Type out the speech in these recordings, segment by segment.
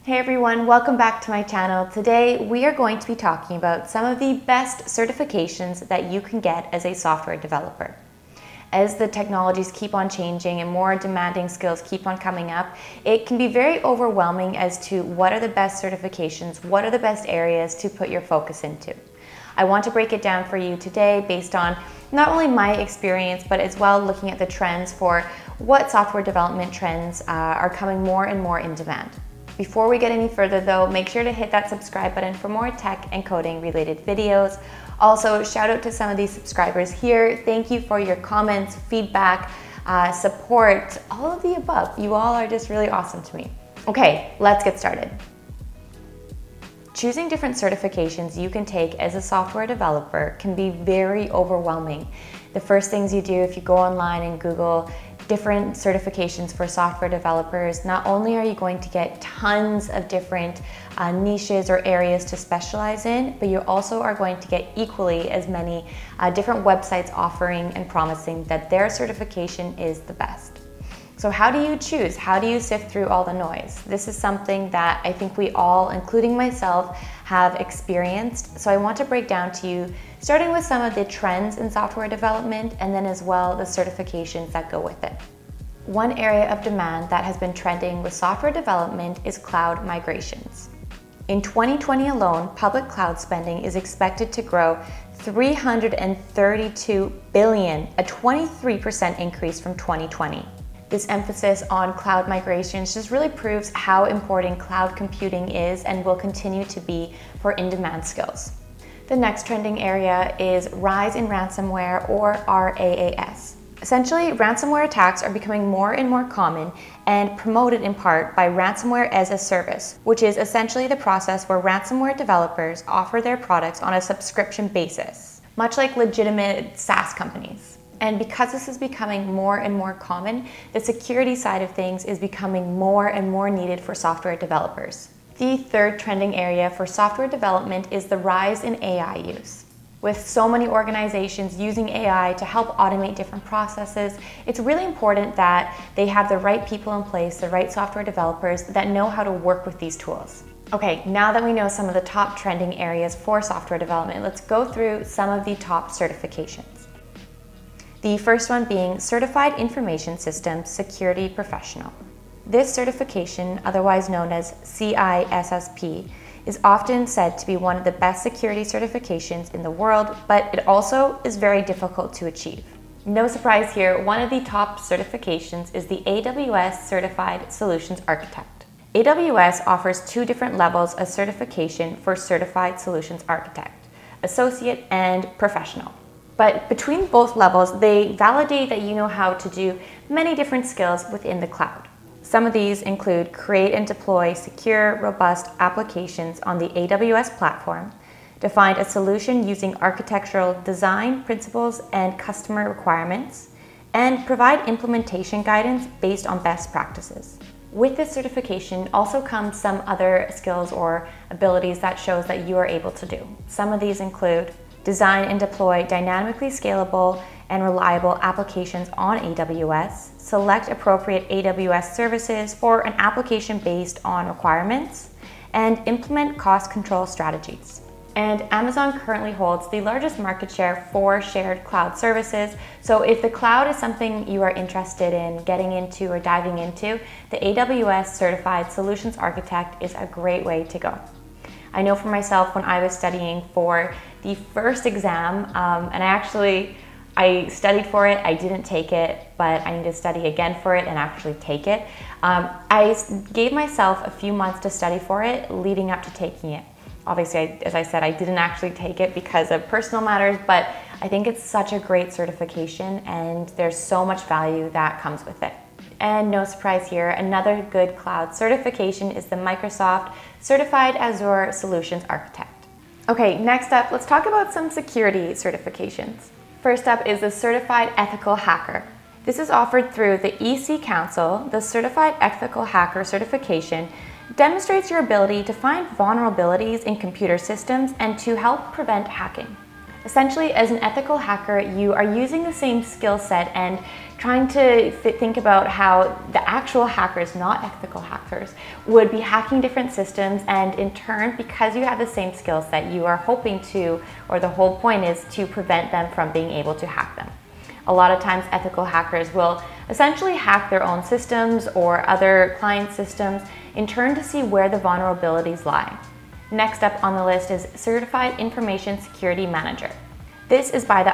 Hey everyone, welcome back to my channel. Today we are going to be talking about some of the best certifications that you can get as a software developer. As the technologies keep on changing and more demanding skills keep on coming up, it can be very overwhelming as to what are the best certifications, what are the best areas to put your focus into. I want to break it down for you today based on not only my experience, but as well looking at the trends for what software development trends are coming more and more in demand. Before we get any further though, make sure to hit that subscribe button for more tech and coding related videos. Also, shout out to some of these subscribers here. Thank you for your comments, feedback, support, all of the above. You all are just really awesome to me. Okay, let's get started. Choosing different certifications you can take as a software developer can be very overwhelming. The first things you do if you go online and Google different certifications for software developers, not only are you going to get tons of different niches or areas to specialize in, but you also are going to get equally as many different websites offering and promising that their certification is the best. So how do you choose? How do you sift through all the noise? This is something that I think we all, including myself, have experienced. So I want to break down to you, starting with some of the trends in software development and then as well the certifications that go with it. One area of demand that has been trending with software development is cloud migrations. In 2020 alone, public cloud spending is expected to grow 332 billion, a 23% increase from 2020. This emphasis on cloud migrations just really proves how important cloud computing is and will continue to be for in-demand skills. The next trending area is rise in ransomware, or RAAS. Essentially, ransomware attacks are becoming more and more common and promoted in part by ransomware as a service, which is essentially the process where ransomware developers offer their products on a subscription basis, much like legitimate SaaS companies. And because this is becoming more and more common, the security side of things is becoming more and more needed for software developers. The third trending area for software development is the rise in AI use. With so many organizations using AI to help automate different processes, it's really important that they have the right people in place, the right software developers that know how to work with these tools. Okay, now that we know some of the top trending areas for software development, let's go through some of the top certifications. The first one being Certified Information Systems Security Professional. This certification, otherwise known as CISSP, is often said to be one of the best security certifications in the world, but it also is very difficult to achieve. No surprise here, one of the top certifications is the AWS Certified Solutions Architect. AWS offers two different levels of certification for Certified Solutions Architect, Associate and Professional. But between both levels, they validate that you know how to do many different skills within the cloud. Some of these include create and deploy secure, robust applications on the AWS platform, define a solution using architectural design principles and customer requirements, and provide implementation guidance based on best practices. With this certification also comes some other skills or abilities that shows that you are able to do. Some of these include design and deploy dynamically scalable and reliable applications on AWS, select appropriate AWS services for an application based on requirements, and implement cost control strategies. And Amazon currently holds the largest market share for shared cloud services. So if the cloud is something you are interested in getting into or diving into, the AWS Certified Solutions Architect is a great way to go. I know for myself, when I was studying for the first exam, and I studied for it, I didn't take it, but I need to study again for it and actually take it. I gave myself a few months to study for it leading up to taking it. Obviously, as I said, I didn't actually take it because of personal matters, but I think it's such a great certification and there's so much value that comes with it. And no surprise here, another good cloud certification is the Microsoft Certified Azure Solutions Architect. Okay, next up, let's talk about some security certifications. First up is the Certified Ethical Hacker. This is offered through the EC Council. The Certified Ethical Hacker certification demonstrates your ability to find vulnerabilities in computer systems and to help prevent hacking. Essentially, as an ethical hacker, you are using the same skill set and trying to think about how the actual hackers, not ethical hackers, would be hacking different systems, and in turn, because you have the same skill set, you are hoping to, or the whole point is to prevent them from being able to hack them. A lot of times ethical hackers will essentially hack their own systems or other client systems in turn to see where the vulnerabilities lie. Next up on the list is Certified Information Security Manager. This is by the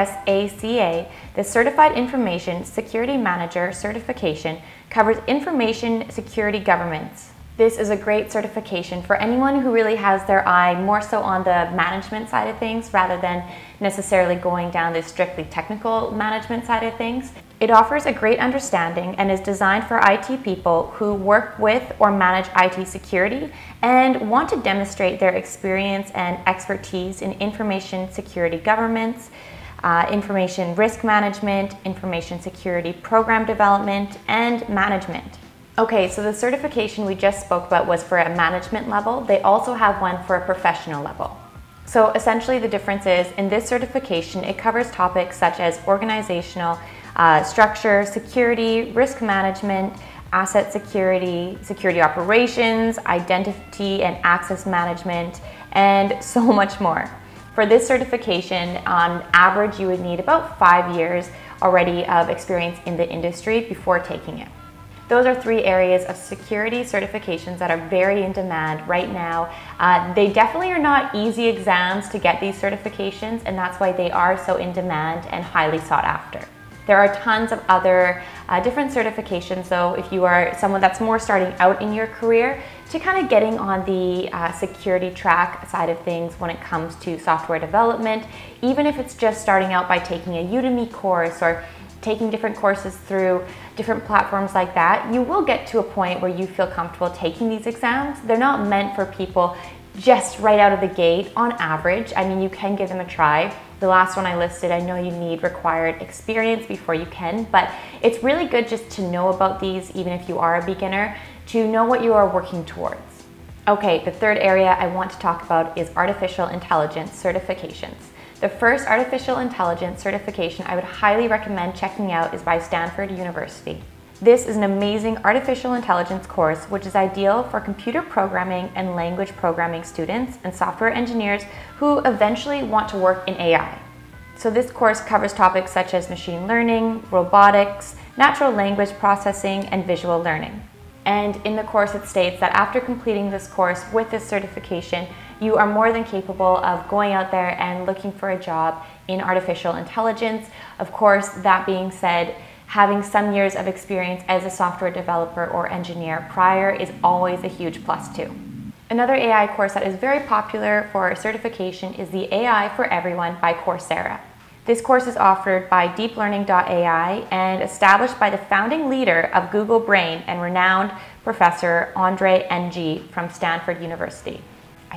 ISACA. The Certified Information Security Manager certification covers information security governance. This is a great certification for anyone who really has their eye more so on the management side of things rather than necessarily going down the strictly technical management side of things. It offers a great understanding and is designed for IT people who work with or manage IT security and want to demonstrate their experience and expertise in information security governance, information risk management, information security program development, and management. Okay, so the certification we just spoke about was for a management level. They also have one for a professional level. So essentially the difference is in this certification, it covers topics such as organizational structure, security, risk management, asset security, security operations, identity and access management, and so much more. For this certification, on average, you would need about 5 years already of experience in the industry before taking it. Those are 3 areas of security certifications that are very in demand right now. They definitely are not easy exams to get these certifications, and that's why they are so in demand and highly sought after. There are tons of other different certifications though, if you are someone that's more starting out in your career to kind of getting on the security track side of things when it comes to software development, even if it's just starting out by taking a Udemy course or taking different courses through different platforms like that, you will get to a point where you feel comfortable taking these exams. They're not meant for people just right out of the gate on average. I mean, you can give them a try. The last one I listed, I know you need required experience before you can, but it's really good just to know about these, even if you are a beginner, to know what you are working towards. Okay, the third area I want to talk about is artificial intelligence certifications. The first artificial intelligence certification I would highly recommend checking out is by Stanford University. This is an amazing artificial intelligence course which is ideal for computer programming and language programming students and software engineers who eventually want to work in AI. So this course covers topics such as machine learning, robotics, natural language processing, and visual learning. And in the course it states that after completing this course with this certification, you are more than capable of going out there and looking for a job in artificial intelligence. Of course, that being said, having some years of experience as a software developer or engineer prior is always a huge plus too. Another AI course that is very popular for certification is the AI for Everyone by Coursera. This course is offered by deeplearning.ai and established by the founding leader of Google Brain and renowned professor Andre Ng from Stanford University. I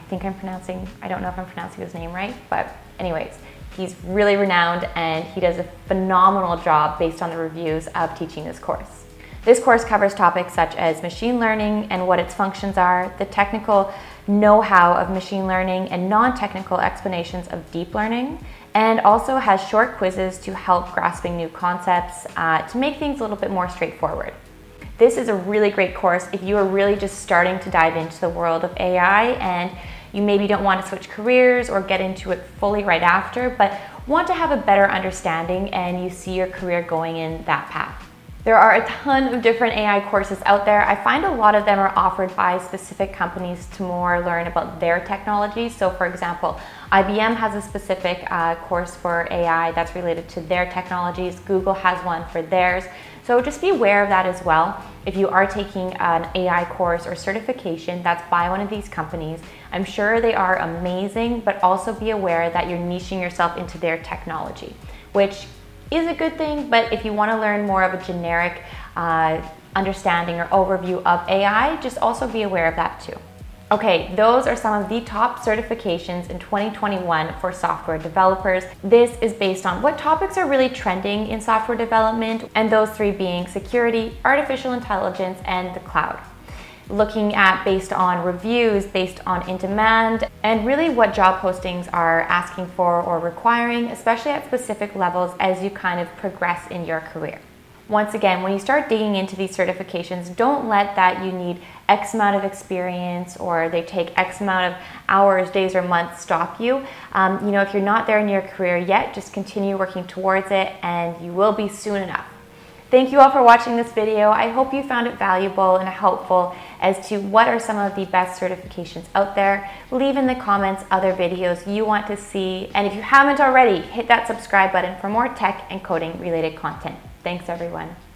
don't know if I'm pronouncing his name right, but anyways, he's really renowned and he does a phenomenal job based on the reviews of teaching this course. This course covers topics such as machine learning and what its functions are, the technical know-how of machine learning and non-technical explanations of deep learning, and also has short quizzes to help grasping new concepts to make things a little bit more straightforward. This is a really great course if you are really just starting to dive into the world of AI and you maybe don't want to switch careers or get into it fully right after, but want to have a better understanding and you see your career going in that path. There are a ton of different AI courses out there. I find a lot of them are offered by specific companies to more learn about their technology. So for example, IBM has a specific course for AI that's related to their technologies. Google has one for theirs. So just be aware of that as well. If you are taking an AI course or certification that's by one of these companies, I'm sure they are amazing, but also be aware that you're niching yourself into their technology, which is a good thing, but if you want to learn more of a generic understanding or overview of AI, just also be aware of that too. Okay, those are some of the top certifications in 2021 for software developers. This is based on what topics are really trending in software development, and those 3 being security, artificial intelligence, and the cloud. Looking at based on reviews, based on in demand, and really what job postings are asking for or requiring, especially at specific levels as you kind of progress in your career. Once again, when you start digging into these certifications, don't let that you need X amount of experience or they take X amount of hours, days, or months stop you. If you're not there in your career yet, just continue working towards it and you will be soon enough. Thank you all for watching this video. I hope you found it valuable and helpful as to what are some of the best certifications out there. Leave in the comments other videos you want to see. And if you haven't already, hit that subscribe button for more tech and coding related content. Thanks everyone.